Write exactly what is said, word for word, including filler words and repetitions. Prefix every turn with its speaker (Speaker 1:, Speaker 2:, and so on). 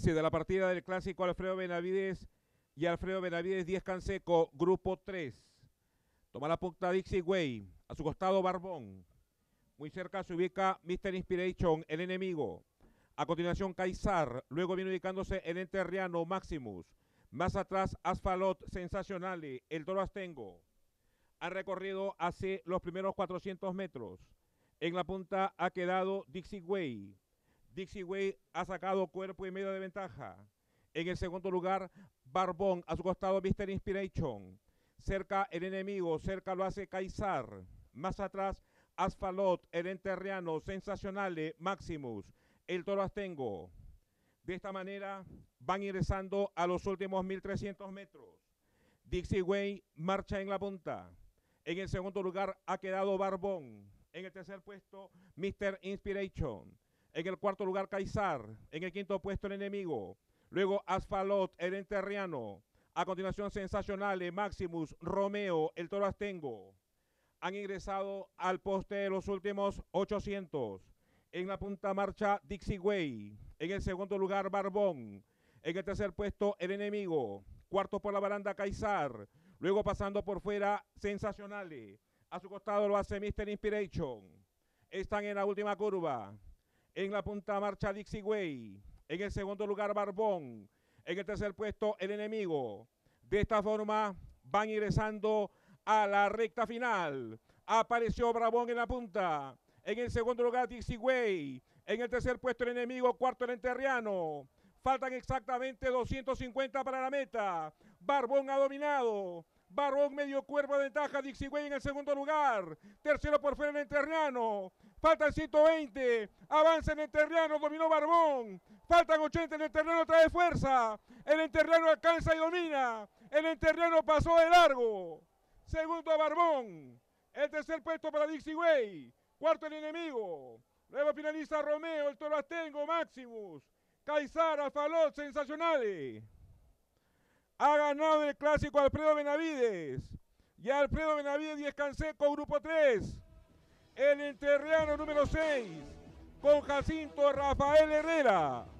Speaker 1: avance de la partida del clásico Alfredo Benavides y Alfredo Benavides diez Canseco, grupo tres. Toma la punta Dixie Way, a su costado Barbón. Muy cerca se ubica mister Inspiration, el enemigo. A continuación Kaysar, luego viene ubicándose el enterriano Maximus. Más atrás Asfalot Sensacionale, el Toro Astengo. Han recorrido hace los primeros cuatrocientos metros. En la punta ha quedado Dixie Way. Dixie Way ha sacado cuerpo y medio de ventaja. En el segundo lugar, Barbón, a su costado mister Inspiration. Cerca el enemigo, cerca lo hace Kaysar. Más atrás, Asfalot, el enterriano, Sensacionale, Maximus, el Toro Astengo. De esta manera van ingresando a los últimos mil trescientos metros. Dixie Way marcha en la punta. En el segundo lugar ha quedado Barbón. En el tercer puesto, mister Inspiration. En el cuarto lugar, Kaysar. En el quinto puesto, el enemigo. Luego, Asfalot, el enterriano. A continuación, Sensacionale, Maximus, Romeo, el Toro Astengo. Han ingresado al poste de los últimos ochocientos. En la punta marcha Dixie Way. En el segundo lugar, Barbón. En el tercer puesto, el enemigo. Cuarto por la baranda, Kaysar. Luego pasando por fuera, Sensacionale. A su costado lo hace mister Inspiration. Están en la última curva. En la punta marcha Dixie Way. En el segundo lugar, Barbón. En el tercer puesto, el enemigo. De esta forma van ingresando a la recta final. Apareció Barbón en la punta. En el segundo lugar, Dixie Way. En el tercer puesto, el enemigo. Cuarto, el enterriano. Faltan exactamente doscientos cincuenta para la meta. Barbón ha dominado. Barbón medio cuerpo de ventaja, Dixie Way en el segundo lugar. Tercero por fuera el enterriano. Faltan ciento veinte. Avanza el enterriano, dominó Barbón. Faltan ochenta, el enterriano trae fuerza. El enterriano alcanza y domina. El enterriano pasó de largo. Segundo a Barbón. El tercer puesto para Dixie Way. Cuarto el enemigo. Luego finaliza Romeo, el Toro Astengo, Maximus. Kaysar, Asfalot, Sensacionale. Ha ganado el clásico Alfredo Benavides. Y Alfredo Benavides diez Canseco, grupo tres. El enterriano número seis. Con Jacinto Rafael Herrera.